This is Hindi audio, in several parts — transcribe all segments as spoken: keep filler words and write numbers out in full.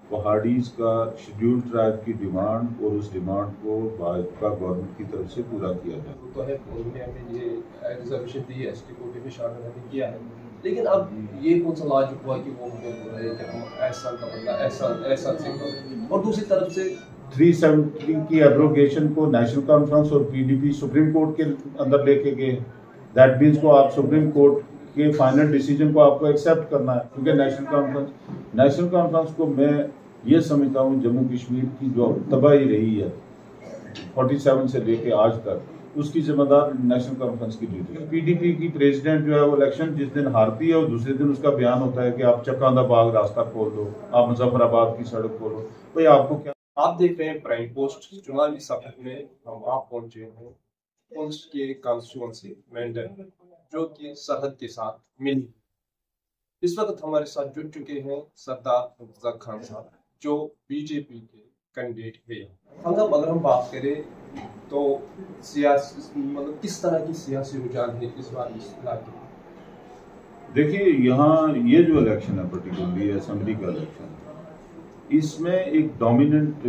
पहाड़ीज का शेड्यूल ट्राइब की डिमांड और उस डिमांड को भाजपा गवर्नमेंट की तरफ से पूरा किया जाए। तो है उन्होंने हमें ये रिजर्वेशन दी है, एसटी कोटे में शामिल हमें किया है, लेकिन अब ये कौन सा लॉजिक हुआ कि वो हमें बोल रहे हैं कि हम ऐसा का बदला ऐसा ऐसा से करो, और दूसरी तरफ से थ्री सेवेंटी की एब्रोगेशन को नेशनल कॉन्फ्रेंस और पीडीपी सुप्रीम कोर्ट के अंदर लेके गए। दैट मीन्स को आप सुप्रीम कोर्ट के फाइनल डिसीजन को आपको एक्सेप्ट करना है, क्योंकि नेशनल कॉन्फ्रेंस नेशनल कॉन्फ्रेंस को मैं ये समझता हूँ जम्मू कश्मीर की जो तबाही रही है सैंतालीस से लेके आज तक, उसकी जिम्मेदार नेशनल कॉन्फ्रेंस की ड्यूटी है। पीडीपी की प्रेसिडेंट जो है वो इलेक्शन जिस दिन हारती है और दूसरे दिन उसका बयान होता है कि आप चक्कांदा बाग रास्ता खोल दो, आप मुजफ्फराबाद की सड़क खोलो। भाई आपको क्या, आप देख रहे हैं प्राइम पोस्ट। चुनावी सफर में हम आप पहुंचे हैं पोस्ट के कॉन्स्टिट्यूंसी मेंढर, जो कि सरहद के साथ मिली। इस वक्त हमारे साथ जुड़ चुके हैं सरदार मुर्तजा खान साहब, जो बीजेपी के कैंडिडेट हैं। मतलब अगर हम बात करें तो सियासी मतलब किस तरह की सियासी रुझान है इस बार इस इलाके में? देखिए यहाँ ये जो इलेक्शन है पर्टिकुलरली असेंबली का इलेक्शन, इसमें एक डोमिनेंट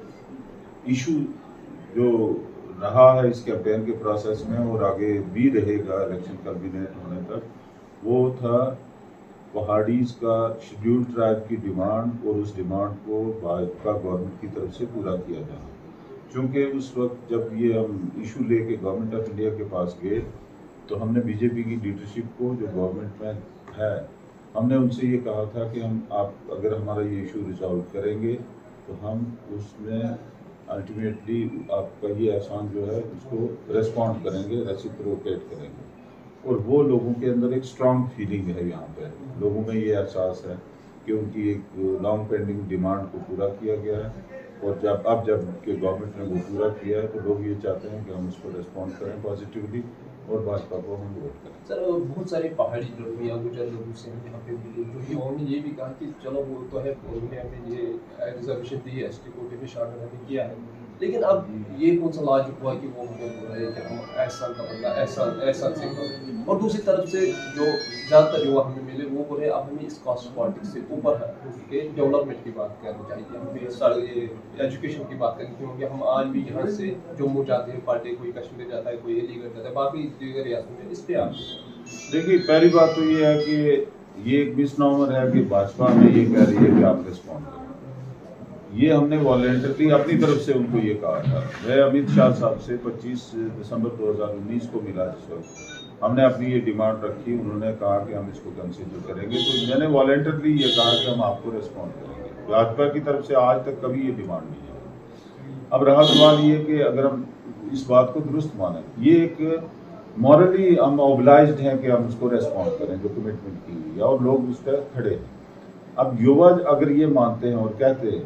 इशू जो रहा है इस कैंपेन के प्रोसेस में और आगे भी रहेगा इलेक्शन कल्मिनेट होने तक, वो था पहाड़ीज का शेड्यूल ट्राइब की डिमांड और उस डिमांड को भाजपा गवर्नमेंट की तरफ से पूरा किया जाना। क्योंकि उस वक्त जब ये हम इशू लेके गवर्नमेंट ऑफ इंडिया के पास गए तो हमने बीजेपी की लीडरशिप को जो गवर्नमेंट में है, हमने उनसे ये कहा था कि हम आप अगर हमारा ये इशू रिजॉल्व करेंगे तो हम उसमें अल्टीमेटली आपका ये एहसान जो है उसको रिस्पॉन्ड करेंगे, रेसिप्रोकेट करेंगे। और वो लोगों के अंदर एक स्ट्रांग फीलिंग है, यहाँ पे लोगों में ये एहसास है कि उनकी एक लॉन्ग पेंडिंग डिमांड को पूरा किया गया है, और जब अब जब के गवर्नमेंट ने वो पूरा किया है तो लोग ये चाहते हैं कि हम उसको रिस्पॉन्ड करें पॉजिटिवली और भाजपा को हम वोट करें। सर बहुत सारे पहाड़ी लोग या गुजर लोगों से यहाँ पे मिले, जो कि उन्होंने ये भी कहा कि चलो वो तो है उन्होंने हमें ये रिजर्वेशन दी है, एसटी कोटे में शामिल हमें किया है, लेकिन अब ये कौन सा लॉजिक हुआ कि वो हमें बोल रहे हैं कि हम ऐसा का बदला ऐसा ऐसा से करो, और दूसरी तरफ से जो ज़्यादातर युवा हमें मिले वो बोले अब हमें इस कास्ट पॉलिटिक्स से ऊपर है के डेवलपमेंट की बात करनी चाहिए, हमें सर एजुकेशन की बात करनी, क्योंकि हम आज भी यहाँ से जम्मू जाते हैं पढ़ने, कोई कश्मीर जाता है, कोई अलीगढ़ जाता है, बाकी दीगर रियासत में। इस पे आप देखिए, पहली बात तो ये है कि ये एक मिसनॉमर है कि भाजपा में ये कह रही है कि आप रिस्पॉन्ड करें। ये हमने वॉलेंटरली अपनी तरफ से उनको ये कहा था। मैं अमित शाह साहब से पच्चीस दिसंबर दो हज़ार उन्नीस को मिला, जिस वक्त हमने अपनी ये डिमांड रखी, उन्होंने कहा कि हम इसको कंसिडर करेंगे, तो मैंने वॉलेंटरली ये कहा कि हम आपको रिस्पॉन्ड करेंगे। भाजपा की तरफ से आज तक कभी ये डिमांड नहीं है। अब रहा सवाल ये कि अगर हम इस बात को दुरुस्त माने, ये एक मॉरली हम ऑब्लाइज्ड हैं कि हम उसको रेस्पॉन्ड करें जो कमिटमेंट की हुई है, और लोग उस पर खड़े हैं। अब युवा अगर ये मानते हैं और कहते हैं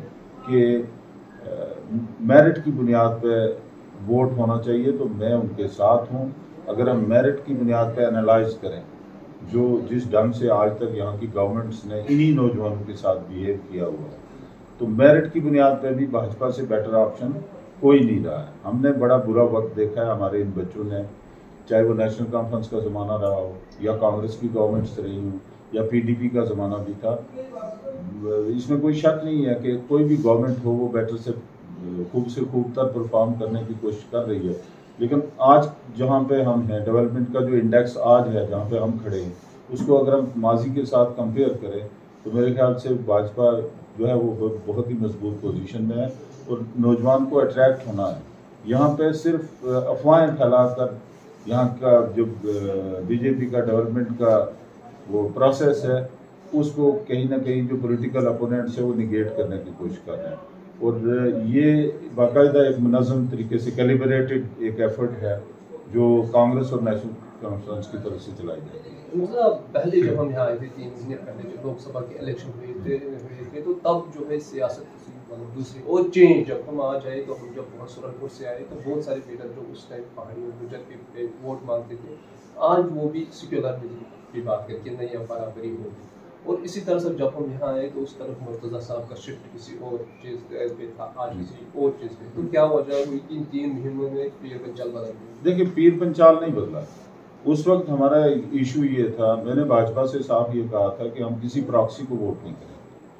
कि मेरिट की बुनियाद पे वोट होना चाहिए, तो मैं उनके साथ हूँ। अगर हम मेरिट की बुनियाद पे एनालाइज करें जो जिस ढंग से आज तक यहाँ की गवर्नमेंट्स ने इन्हीं नौजवानों के साथ बिहेव किया हुआ है, तो मेरिट की बुनियाद पे भी भाजपा से बेटर ऑप्शन कोई नहीं रहा है। हमने बड़ा बुरा वक्त देखा है हमारे इन बच्चों ने, चाहे वो नेशनल कॉन्फ्रेंस का ज़माना रहा हो या कांग्रेस की गवर्नमेंट्स रही हो या पीडीपी का ज़माना भी था। इसमें कोई शक नहीं है कि कोई भी गवर्नमेंट हो वो बेटर से खूब से खूबतर परफॉर्म करने की कोशिश कर रही है, लेकिन आज जहाँ पे हम हैं, डेवलपमेंट का जो इंडेक्स आज है जहाँ पे हम खड़े हैं, उसको अगर हम माजी के साथ कंपेयर करें तो मेरे ख्याल से भाजपा जो है वो बहुत ही मजबूत पोजीशन में है, और नौजवान को अट्रैक्ट होना है। यहाँ पे सिर्फ अफवाहें फैलाकर यहाँ का जो बीजेपी का डेवलपमेंट का वो प्रोसेस है उसको कहीं ना कहीं जो पॉलिटिकल अपोनेंट्स है वो निगेट करने की कोशिश कर रहे हैं, और ये बाकायदा एक मुनज़्ज़म तरीके से कैलिब्रेटेड एक एफर्ट है जो कांग्रेस और नेशनल कॉन्फ्रेंस की तरफ से चलाई जाती है। मतलब पहले जब हम यहाँ आए थे तीन महीने पहले जब लोकसभा के इलेक्शन हुए थे हुए थे तो तब जो है सियासत मतलब दूसरी और चेंज, जब हम आज आए तो हम जब वहाँ सुरनपुर से आए तो बहुत सारे लीडर जो उस टाइम पहाड़ी और गुजर पे वोट मांगते थे, आज वो भी सेक्युलर की बात करके नहीं अब बराबरी होगी। और इसी तरह से जब हम यहाँ आए तो उस तरफ मुर्तज़ा साहब का शिफ्ट किसी और चीज़ पे था, आज किसी और चीज़ पे, तो क्या वजह हुई कि तीन महीनों में पीर पंचाल बदल गया? देखिए, पीर पंचाल नहीं बदला। उस वक्त हमारा इशू ये था, मैंने भाजपा से साफ ये कहा था कि हम किसी प्रॉक्सी को वोट नहीं करेंगे।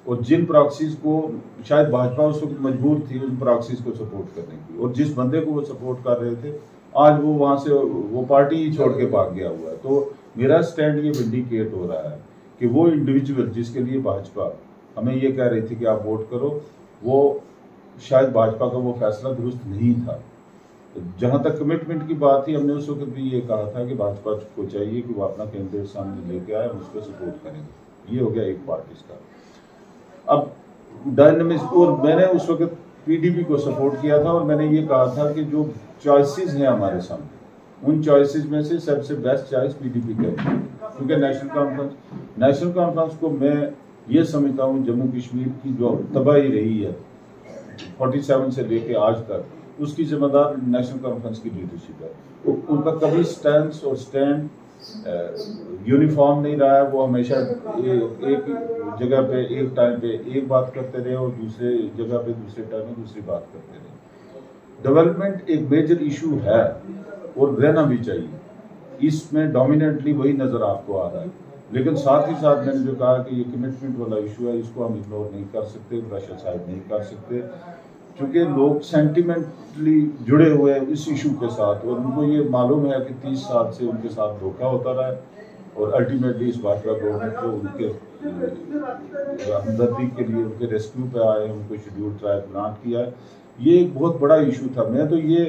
और जिन प्रॉक्सीज को शायद भाजपा उस वक्त मजबूर थी उन प्रॉक्सीज को सपोर्ट करने की, और जिस बंदे को वो सपोर्ट कर रहे थे आज वो वहाँ से वो पार्टी ही छोड़ के भाग गया हुआ है। तो मेरा स्टैंड ये विंडिकेट हो रहा है कि वो इंडिविजुअल जिसके लिए भाजपा हमें ये कह रही थी कि आप वोट करो, वो शायद भाजपा का वो फैसला दुरुस्त नहीं था। जहाँ तक कमिटमेंट की बात थी, हमने उस वक्त भी ये कहा था कि भाजपा को चाहिए कि वो अपना कैंडिडेट सामने लेके आए, हम उसको सपोर्ट करेंगे। ये हो गया एक पार्टी का। अब डायनामिक्स, और मैंने उस वक्त पीडीपी को सपोर्ट किया था और मैंने ये कहा था कि जो चॉइसेस हैं हमारे सामने, उन चॉइसेस में से सबसे बेस्ट चॉइस पीडीपी का है, क्योंकि नेशनल कॉन्फ्रेंस नेशनल कॉन्फ्रेंस को मैं ये समझता हूँ जम्मू कश्मीर की जो तबाही रही है सैंतालीस से लेके आज तक, उसकी जिम्मेदार नेशनल कॉन्फ्रेंस की लीडरशिप है। उनका कभी स्टैंड और स्टैंड यूनिफॉर्म नहीं रहा है। वो हमेशा एक, एक जगह पे एक टाइम पे एक बात करते रहे और दूसरे जगह पे दूसरे टाइम में दूसरी बात करते रहे। डेवलपमेंट एक मेजर इशू है और रहना भी चाहिए, इसमें डोमिनेटली वही नज़र आपको आ रहा है। लेकिन साथ ही साथ मैंने जो कहा कि ये कमिटमेंट वाला इशू है, इसको हम इग्नोर नहीं कर सकते, ब्रश असाइड नहीं कर सकते, क्योंकि लोग सेंटिमेंटली जुड़े हुए हैं इस इशू के साथ और उनको ये मालूम है कि तीस साल से उनके साथ धोखा होता रहा है और अल्टीमेटली इस भाजपा गवर्नमेंट को उनके हमदर्दी के लिए उनके रेस्क्यू पे आए, उनको शेड्यूल ट्राइब ग्रांट किया है। ये एक बहुत बड़ा इशू था। मैं तो ये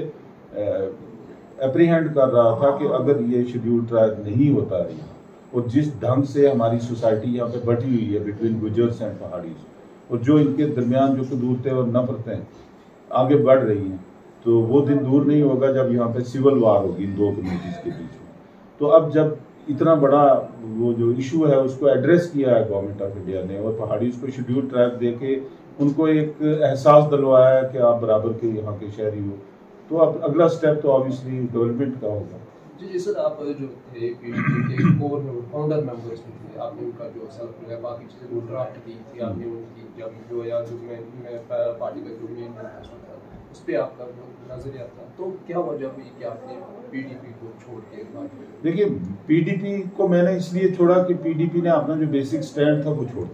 अप्रीहेंड कर रहा था कि अगर ये शेड्यूल ट्राइब नहीं होता रही और जिस ढंग से हमारी सोसाइटी यहाँ पे बटी हुई है बिटवीन गुजर्स एंड पहाड़ीज, और जो इनके दरमियान जो कदूरतें और नफरतें आगे बढ़ रही हैं, तो वो दिन दूर नहीं होगा जब यहाँ पे सिविल वार होगी इन दो कम्युनिटीज़ के बीच में। तो अब जब इतना बड़ा वो जो इशू है उसको एड्रेस किया है गवर्नमेंट ऑफ इंडिया ने और पहाड़ीज को शेड्यूल ट्राइब दे के उनको एक एहसास दिलवाया है कि आप बराबर के यहाँ के शहरी हो, तो अब अगला स्टेप तो ऑब्वियसली डेवलपमेंट का होगा। जी सर, आप जो थे पीडीपी के कोर फाउंडर मेंबर्स में थे, आपने उनका जो सेल्फ है बाकी चीज़ें वो ड्राफ्ट की थी आपने उनकी, जब जो या जो मैं, मैं पार्टी का जो मेन मैनिफेस्टो था उस पर आपका नजरिया था, तो क्या वजह हुई कि आपने पीडीपी को छोड़ के? देखिए, पीडीपी को मैंने इसलिए छोड़ा कि पीडीपी ने अपना जो बेसिक स्टैंड था वो छोड़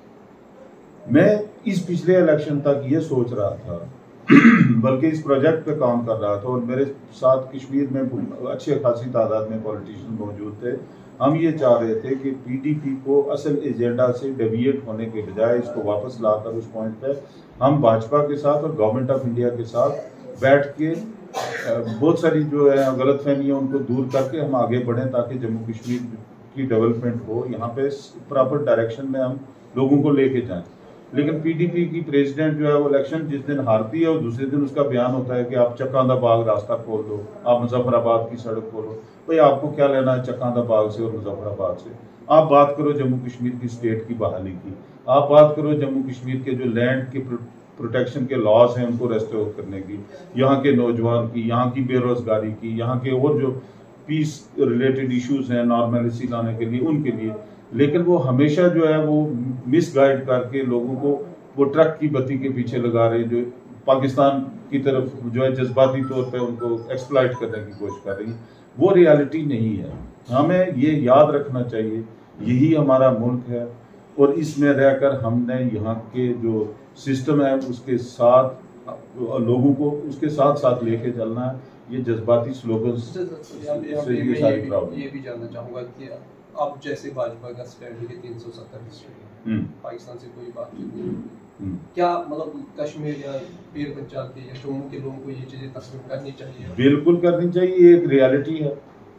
दिया। मैं इस पिछले इलेक्शन तक ये सोच रहा था बल्कि इस प्रोजेक्ट पे काम कर रहा था और मेरे साथ कश्मीर में अच्छे खासी तादाद में पॉलिटिशियन मौजूद थे। हम ये चाह रहे थे कि पीडीपी को असल एजेंडा से डेविएट होने के बजाय इसको वापस लाकर उस पॉइंट पे हम भाजपा के साथ और गवर्नमेंट ऑफ इंडिया के साथ बैठ के बहुत सारी जो है गलतफहमियां उनको दूर करके हम आगे बढ़ें, ताकि जम्मू कश्मीर की डेवलपमेंट हो, यहाँ पे प्रॉपर डायरेक्शन में हम लोगों को लेके जाएं। लेकिन पीडीपी की प्रेसिडेंट जो है वो इलेक्शन जिस दिन हारती है और दूसरे दिन उसका बयान होता है कि आप चक्कांदा बाग रास्ता खोल दो, आप मुजफ्फराबाद की सड़क खोलो। भाई आपको क्या लेना है चक्कांदा बाग से और मुजफ्फराबाद से? आप बात करो जम्मू कश्मीर की स्टेट की बहाली की, आप बात करो जम्मू कश्मीर के जो लैंड के प्रोटेक्शन के लॉज हैं उनको रेस्टोर करने की, यहाँ के नौजवान की, यहाँ की बेरोजगारी की, यहाँ के और जो पीस रिलेटेड इश्यूज हैं नॉर्मलिटी लाने के लिए उनके लिए। लेकिन वो हमेशा जो है वो मिसगाइड करके लोगों को वो ट्रक की बत्ती के पीछे लगा रहे हैं, जो पाकिस्तान की तरफ जो है जज्बाती तौर पे उनको एक्सप्लॉइट करने की कोशिश कर रही है। वो रियलिटी नहीं है। हमें ये याद रखना चाहिए यही हमारा मुल्क है और इसमें रहकर हमने यहाँ के जो सिस्टम है उसके साथ लोगों को उसके साथ साथ लेके चलना है। ये जज्बाती स्लोगन से ये सारी प्रॉब्लम। ये भी जानना चाहूँगा कि अब जैसे भाजपा का स्टैंड है तीन सौ सत्तर हिस्ट्री पाकिस्तान से कोई बात नहीं, क्या मतलब कश्मीर या पीर पंजाब के या जम्मू के लोगों को ये चीजें तस्लीम करनी चाहिए? बिल्कुल करनी चाहिए, ये एक रियलिटी है।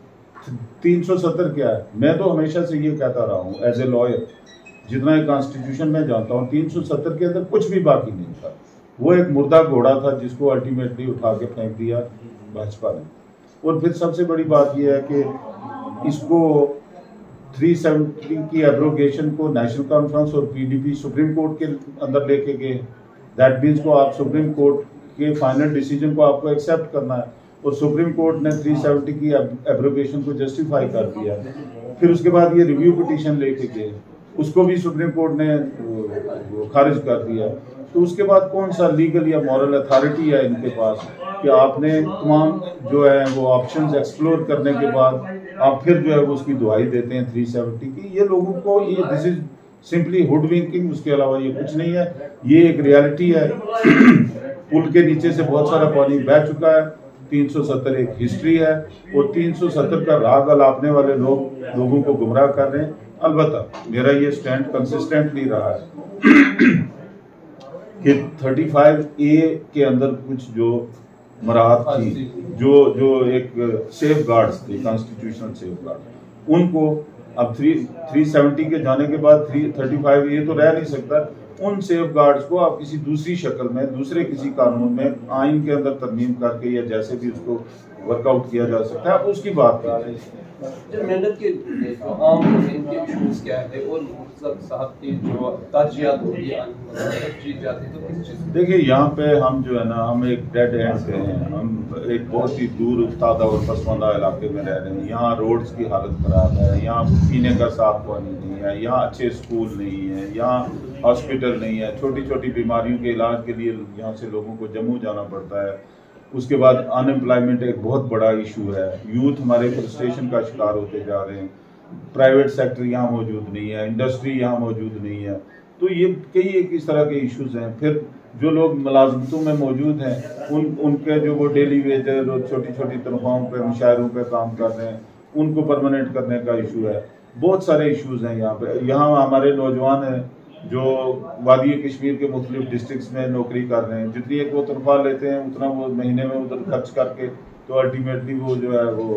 तीन सौ सत्तर क्या है? मैं तो हमेशा से ये कहता रहा हूँ एज ए लॉयर, जितना एक कॉन्स्टिट्यूशन में जानता हूँ, तीन सौ सत्तर के अंदर कुछ भी बाकी नहीं था। वो एक मुर्दा घोड़ा था जिसको अल्टीमेटली उठा के फेंक दिया भाजपा ने। और फिर सबसे बड़ी बात यह है कि इसको तीन सौ सत्तर की एब्रोगेशन को नेशनल कॉन्फ्रेंस और पीडीपी सुप्रीम कोर्ट के अंदर लेके गए। दैट मीन्स को आप सुप्रीम कोर्ट के फाइनल डिसीजन को आपको एक्सेप्ट करना है और सुप्रीम कोर्ट ने तीन सौ सत्तर की एब्रोगेशन को जस्टिफाई कर दिया। फिर उसके बाद ये रिव्यू पिटीशन लेके गए, उसको भी सुप्रीम कोर्ट ने खारिज कर दिया। तो उसके बाद कौन सा लीगल या मॉरल अथॉरिटी है इनके पास कि आपने तमाम जो है वो ऑप्शंस एक्सप्लोर करने के बाद आप फिर जो है वो उसकी दुहाई देते हैं तीन सौ सत्तर की? ये लोगों को ये दिस इज सिंपली हुडविंकिंग, उसके अलावा ये कुछ नहीं है। ये एक रियलिटी है। पुल के नीचे से बहुत सारा पानी बह चुका है। तीन सौ सत्तर एक हिस्ट्री है और तीन सौ सत्तर का राग अलापने वाले लोग लोगों को गुमराह कर रहे हैं। अलबत्ता मेरा ये स्टैंड कंसिस्टेंटली रहा है कि पैंतीस ए के अंदर कुछ जो मराहत थी, जो जो एक सेफ गार्ड्स थे, कॉन्स्टिट्यूशनल सेफ गार्ड, उनको अब थ्री थ्री सेवेंटी के जाने के बाद थ्री थर्टी फाइव ये तो रह नहीं सकता। उन सेफ गार्ड्स को आप किसी दूसरी शक्ल में, दूसरे किसी कानून में, आइन के अंदर तरमीम करके या जैसे भी उसको वर्कआउट किया जा सकता है, उसकी बात कर रहे हैं। जो मेंढक के आम इनके इश्यूज क्या है और मुर्तज़ा साहब की जो तरजीहात होती है, जीत जाते हैं तो किस चीज़? देखिए, यहाँ पे हम जो है ना, हम एक डेड एंड पे हैं। हम एक बहुत ही दूर उफ्तादा और पसमानदा इलाके में रह रहे हैं। यहाँ रोड्स की हालत ख़राब है, यहाँ पीने का साफ पानी नहीं है, यहाँ अच्छे स्कूल नहीं है, यहाँ हॉस्पिटल नहीं है। छोटी छोटी बीमारियों के इलाज के लिए यहाँ से लोगों को जम्मू जाना पड़ता है। उसके बाद अनएम्प्लॉयमेंट एक बहुत बड़ा इशू है। यूथ हमारे फ्रस्ट्रेशन का शिकार होते जा रहे हैं। प्राइवेट सेक्टर यहाँ मौजूद नहीं है, इंडस्ट्री यहाँ मौजूद नहीं है। तो ये कई एक इस तरह के इश्यूज हैं। फिर जो लोग मुलाजमतों में मौजूद हैं, उन उनके जो वो डेली वेजर और छोटी छोटी तनख्वाहों पे, मुशायरों पे काम कर रहे हैं, उनको परमानेंट करने का इशू है। बहुत सारे इश्यूज हैं यहाँ पे। यहाँ हमारे नौजवान हैं जो वादी कश्मीर के मुख्तलिफ डिस्ट्रिक्ट्स में नौकरी कर रहे हैं। जितनी एक वो तनख्वाह लेते हैं उतना वो महीने में उधर खर्च करके, तो अल्टीमेटली वो जो है वो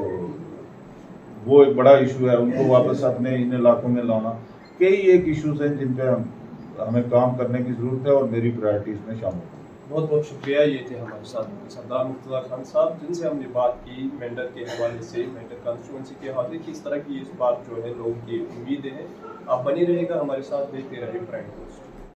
वो एक बड़ा इशू है। उनको वापस अपने इन इलाकों में लाना। कई एक इश्यूज हैं जिन पे हम हमें काम करने की ज़रूरत है और मेरी प्रायोरिटीज़ में शामिल है। बहुत बहुत शुक्रिया। ये थे हमारे साथ सरदार मुर्तज़ा खान साहब, जिनसे हमने बात की मेंढर के हवाले से, मेंढर कॉन्स्टिट्यूंसी के हवाले किस तरह की इस बार जो है लोगों की उम्मीदें हैं। आप बनी रहेगा हमारे साथ, देखते रहिए प्राइम न्यूज़।